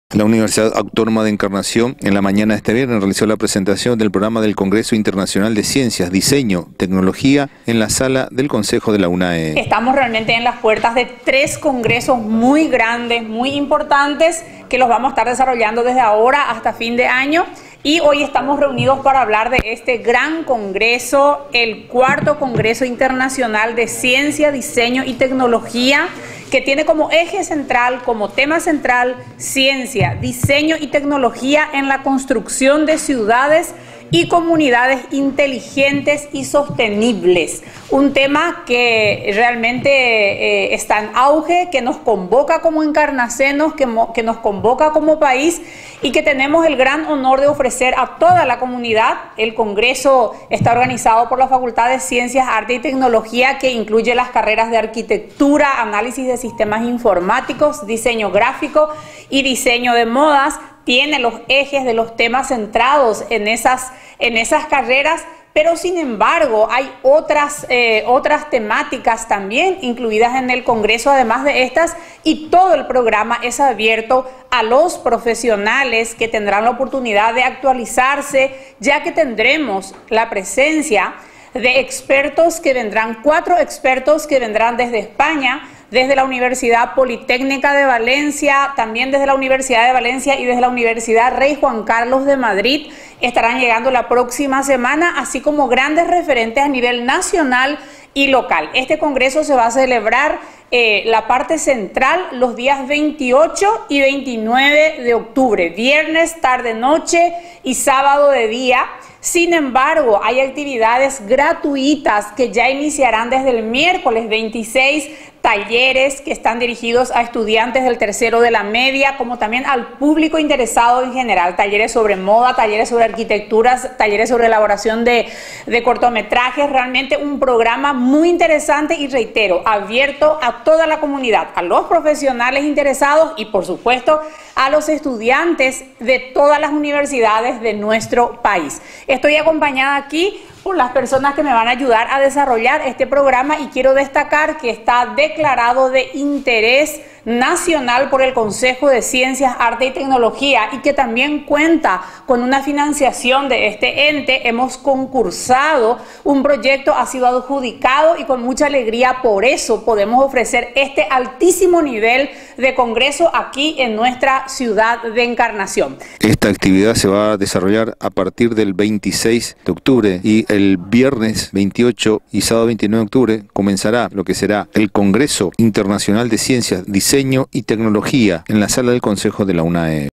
La Universidad Autónoma de Encarnación en la mañana de este viernes realizó la presentación del programa del Congreso Internacional de Ciencias, Diseño, Tecnología en la sala del Consejo de la UNAE. Estamos realmente en las puertas de 3 congresos muy grandes, muy importantes, que los vamos a estar desarrollando desde ahora hasta fin de año. Y hoy estamos reunidos para hablar de este gran congreso, el 4º Congreso Internacional de Ciencia, Diseño y Tecnología, que tiene como eje central, como tema central, ciencia, diseño y tecnología en la construcción de ciudades y comunidades inteligentes y sostenibles. Un tema que realmente está en auge, que nos convoca como encarnacenos, que nos convoca como país y que tenemos el gran honor de ofrecer a toda la comunidad. El Congreso está organizado por la Facultad de Ciencias, Arte y Tecnología, que incluye las carreras de Arquitectura, Análisis de Sistemas Informáticos, Diseño Gráfico y Diseño de Modas. Tiene los ejes de los temas centrados en esas carreras, pero sin embargo hay otras temáticas también incluidas en el Congreso, además de estas, y todo el programa es abierto a los profesionales que tendrán la oportunidad de actualizarse, ya que tendremos la presencia de expertos que vendrán, 4 expertos que vendrán desde España, desde la Universidad Politécnica de Valencia, también desde la Universidad de Valencia y desde la Universidad Rey Juan Carlos de Madrid, estarán llegando la próxima semana, así como grandes referentes a nivel nacional y local. Este congreso se va a celebrar la parte central los días 28 y 29 de octubre, viernes, tarde, noche y sábado de día. Sin embargo, hay actividades gratuitas que ya iniciarán desde el miércoles 26, talleres que están dirigidos a estudiantes del tercero de la media, como también al público interesado en general, talleres sobre moda, talleres sobre arquitecturas, talleres sobre elaboración de cortometrajes, realmente un programa muy interesante y reitero, abierto a toda la comunidad, a los profesionales interesados y por supuesto a los estudiantes de todas las universidades de nuestro país. Estoy acompañada aquí por las personas que me van a ayudar a desarrollar este programa y quiero destacar que está declarado de interés nacional por el Consejo de Ciencias, Arte y Tecnología y que también cuenta con una financiación de este ente. Hemos concursado, un proyecto ha sido adjudicado y con mucha alegría por eso podemos ofrecer este altísimo nivel de congreso aquí en nuestra ciudad de Encarnación. Esta actividad se va a desarrollar a partir del 26 de octubre y el viernes 28 y sábado 29 de octubre comenzará lo que será el Congreso Internacional de Ciencias, Diseño y Tecnología en la sala del Consejo de la UNAE.